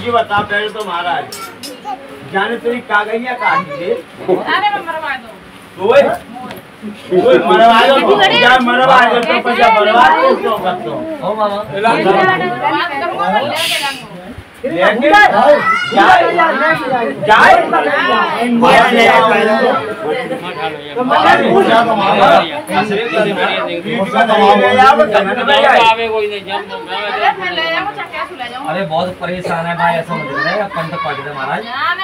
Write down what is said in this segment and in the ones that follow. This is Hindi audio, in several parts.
जी बता पहले तो महाराज जाने तेरी कागजियां काट दे। अरे मैं मरवा दो। ओए ओए मरवा दो क्या मरवा दो तो पैसा बर्बाद क्यों करते हो? ओ मामा बात करूंगा मैं लेके जाऊंगा। लेके जाए अरे बहुत परेशान है भाई, ऐसा मत करे अपन तो पढ़ दे महाराज।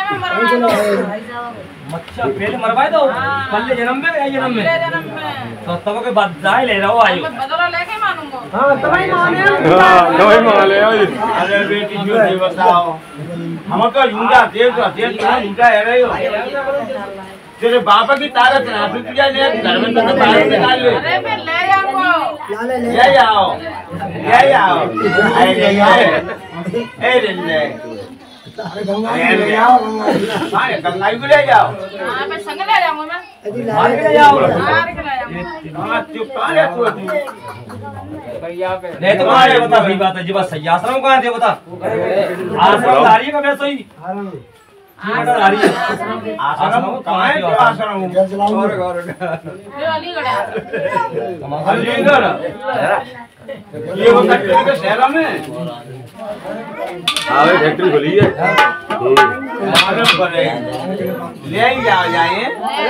मच्छा पहले मरवाए दो, पहले जन्म में या जन्म में तो तब के बाद जाए ले रहा हो आयु बदला लेके मानूंगा। हां तभी माने दवाई मांग ले। अरे बेटी जो दे बताओ हमको झूठा देव तो झूठा है रही हो। तेरे बापा की ताकत ना फिर तुझे नहीं घर में तो बाहर निकाल ले। अरे मैं ले जाऊंगा। ले जाओ ले जाओ ए ले गंगा ले जाओ हां गंगा को ले जाओ। हां मैं संग ले जाऊंगा मैं। मार के ले जाओ। मार के ले जाऊंगा। हां चुप कहां है तू? नहीं तो कहां है बता, सही बात है जी, बस सही आश्रम कहां है बता। आश्रम धारी का मैं सही धारी आश्रम कहां है? आश्रम और ये अलीगढ़ है। अलीगढ़ ये वो फैक्ट्री के शहर में हाँ फैक्ट्री खुली है। आश्रम बने ले ही जाए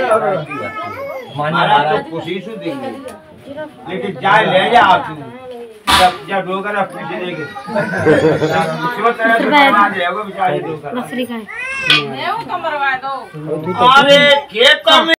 हमारा तो कोशिश देंगे लेकिन जाए ले जाओ तू जब डोकर पूछे देंगे मैं हूं तो मरवा दो। अरे खेत में